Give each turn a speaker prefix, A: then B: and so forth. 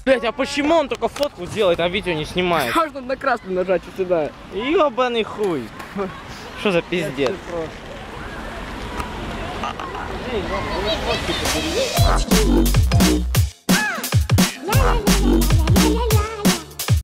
A: Блять, а почему он только фотку делает, а видео не снимает?
B: Можно на красный нажать вот сюда.
A: Ёбаный хуй. Что за пиздец?
B: Эй, ну, фотки побери.